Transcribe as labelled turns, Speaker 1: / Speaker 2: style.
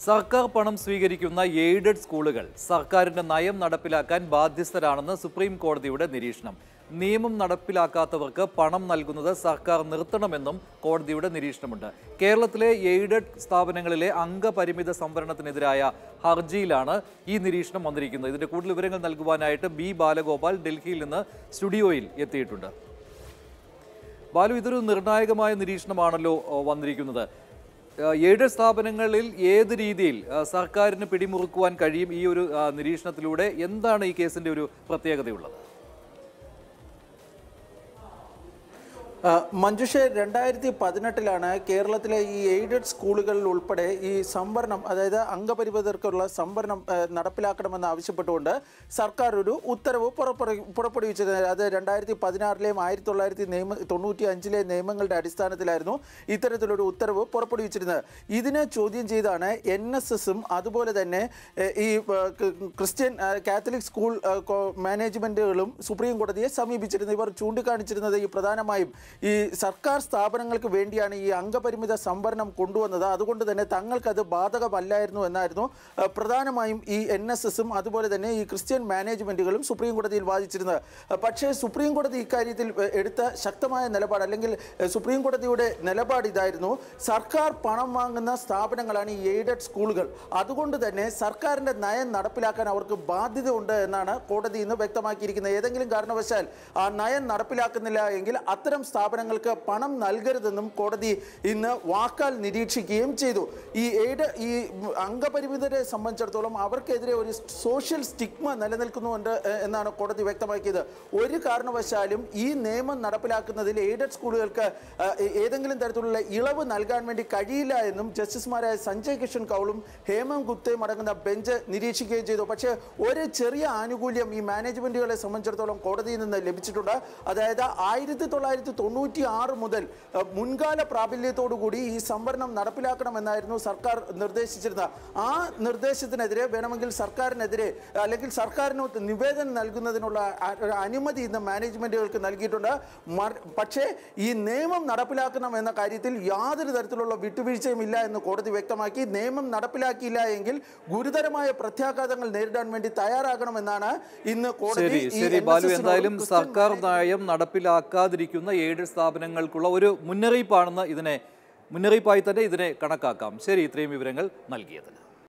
Speaker 1: സർക്കാർ പണം സ്വീകരിക്കുന്ന എയ്ഡഡ് സ്കൂളുകൾ സർക്കാരിന്റെ നയം നടപ്പിലാക്കാൻ ബാധ്യസ്ഥരാണെന്ന് സുപ്രീം കോടതിയുടെ നിരീക്ഷണം. നിയമം നടപ്പിലാക്കാത്തവർക്ക് പണം നൽകുന്നത് സർക്കാർ നിർത്തണമെന്നും കോടതിയുടെ നിരീക്ഷണമുണ്ട്. കേരളത്തിലെ എയ്ഡഡ് സ്ഥാപനങ്ങളിലെ അംഗപരിമിത സംവരണത്തിനെതിരായ ഹർജിയിലാണ് ഈ നിരീക്ഷണം വന്നിരിക്കുന്നത്. ഇതിന്റെ കൂടുതൽ വിവരങ്ങൾ നൽകുവാനായിട്ട് ബി ബാലഗോപാൽ ഡൽഹിയിൽ നിന്ന് സ്റ്റുഡിയോയിൽ എത്തിയിട്ടുണ്ട്. ബാലു, ഇതൊരു നിർണായകമായ നിരീക്ഷണമാണല്ലോ വന്നിരിക്കുന്നത്. എയ്ഡഡ് സ്ഥാപനങ്ങളിൽ ഏത് രീതിയിൽ സർക്കാരിന് പിടിമുറുക്കുവാൻ കഴിയും ഈ ഒരു നിരീക്ഷണത്തിലൂടെ? എന്താണ് ഈ കേസിന്റെ ഒരു പ്രത്യേകതയുള്ളത്?
Speaker 2: മഞ്ജുഷ, 2018 കേരളത്തിലെ ഈ എയ്ഡഡ് സ്കൂളുകളിൽ ഉൾപ്പെടെ ഈ സംവരണം, അതായത് അംഗപരിമിതർക്കുള്ള സംവരണം നടപ്പിലാക്കണമെന്ന് ആവശ്യപ്പെട്ടുകൊണ്ട് സർക്കാർ ഒരു ഉത്തരവ് പുറപ്പെടുവിച്ചിരുന്നത്. അത് 2016 1995 നിയമങ്ങളുടെ അടിസ്ഥാനത്തിലായിരുന്നു ഇത്തരത്തിലൊരു ഉത്തരവ് പുറപ്പെടുവിച്ചിരുന്നത്. ഇതിനെ ചോദ്യം ചെയ്താണ് NSSും അതുപോലെ തന്നെ ഈ ക്രിസ്ത്യൻ കാത്തലിക് സ്കൂൾ മാനേജ്മെൻറ്റുകളും സുപ്രീം കോടതിയെ സമീപിച്ചിരുന്നത്. ഇവർ ചൂണ്ടിക്കാണിച്ചിരുന്നത് ഈ പ്രധാനമായും ഈ സർക്കാർ സ്ഥാപനങ്ങൾക്ക് വേണ്ടിയാണ് ഈ അംഗപരിമിത സംവരണം കൊണ്ടുവന്നത്. അതുകൊണ്ട് തന്നെ തങ്ങൾക്കത് ബാധകമല്ലായിരുന്നു എന്നായിരുന്നു പ്രധാനമായും ഈ NSSും അതുപോലെ തന്നെ ഈ ക്രിസ്ത്യൻ മാനേജ്മെൻറ്റുകളും സുപ്രീം കോടതിയിൽ വാദിച്ചിരുന്നത്. പക്ഷേ സുപ്രീം കോടതി ഇക്കാര്യത്തിൽ എടുത്ത ശക്തമായ നിലപാട്, അല്ലെങ്കിൽ സുപ്രീം കോടതിയുടെ നിലപാട് ഇതായിരുന്നു: സർക്കാർ പണം വാങ്ങുന്ന സ്ഥാപനങ്ങളാണ് ഈ എയ്ഡഡ് സ്കൂളുകൾ. അതുകൊണ്ട് തന്നെ സർക്കാരിൻ്റെ നയം നടപ്പിലാക്കാൻ അവർക്ക് ബാധ്യതയുണ്ട് എന്നാണ് കോടതി ഇന്ന് വ്യക്തമാക്കിയിരിക്കുന്നത്. ഏതെങ്കിലും കാരണവശാൽ ആ നയം നടപ്പിലാക്കുന്നില്ല എങ്കിൽ അത്തരം സ്ഥാപനങ്ങൾക്ക് പണം നൽകരുതെന്നും കോടതി ഇന്ന് വാക്കാൽ നിരീക്ഷിക്കുകയും ചെയ്തു. ഈ അംഗപരിമിതരെ സംബന്ധിച്ചിടത്തോളം അവർക്കെതിരെ ഒരു സോഷ്യൽ സ്റ്റിഗ്മ നിലനിൽക്കുന്നുണ്ട് എന്നാണ് കോടതി വ്യക്തമാക്കിയത്. ഒരു കാരണവശാലും ഈ നിയമം നടപ്പിലാക്കുന്നതിൽ എയ്ഡഡ് സ്കൂളുകൾക്ക് ഏതെങ്കിലും തരത്തിലുള്ള ഇളവ് നൽകാൻ വേണ്ടി കഴിയില്ല എന്നും ജസ്റ്റിസുമാരായ സഞ്ജയ് കിഷൻ കൗളും ഹേമന്ത് ഗുപ്തയും അടങ്ങുന്ന ബെഞ്ച് നിരീക്ഷിക്കുകയും ചെയ്തു. പക്ഷേ ഒരു ചെറിയ ആനുകൂല്യം ഈ മാനേജ്മെൻറ്റുകളെ സംബന്ധിച്ചിടത്തോളം കോടതിയിൽ നിന്ന് ലഭിച്ചിട്ടുണ്ട്. അതായത് 1996 മുതൽ മുൻകാല പ്രാബല്യത്തോടുകൂടി ഈ സംവരണം നടപ്പിലാക്കണമെന്നായിരുന്നു സർക്കാർ നിർദ്ദേശിച്ചിരുന്നത്. ആ നിർദ്ദേശത്തിനെതിരെ വേണമെങ്കിൽ സർക്കാരിനെതിരെ അല്ലെങ്കിൽ സർക്കാരിന് നിവേദനം നൽകുന്നതിനുള്ള അനുമതി ഇന്ന് മാനേജ്മെൻറ്റുകൾക്ക് നൽകിയിട്ടുണ്ട്. പക്ഷേ ഈ നിയമം നടപ്പിലാക്കണം എന്ന കാര്യത്തിൽ യാതൊരു തരത്തിലുള്ള വിട്ടുവീഴ്ചയും ഇല്ല എന്ന് കോടതി വ്യക്തമാക്കി. നിയമം നടപ്പിലാക്കിയില്ല എങ്കിൽ ഗുരുതരമായ പ്രത്യാഘാതങ്ങൾ നേരിടാൻ വേണ്ടി തയ്യാറാകണമെന്നാണ് ഇന്ന് കോടതി.
Speaker 1: എന്തായാലും സർക്കാർ നയം നടപ്പിലാക്കാതിരിക്കുന്ന എയ്ഡഡ് സ്ഥാപനങ്ങൾക്കുള്ള ഒരു മുന്നറിയിപ്പായി തന്നെ ഇതിനെ കണക്കാക്കാം. ശരി, ഇത്രയും വിവരങ്ങൾ നൽകിയതിന്.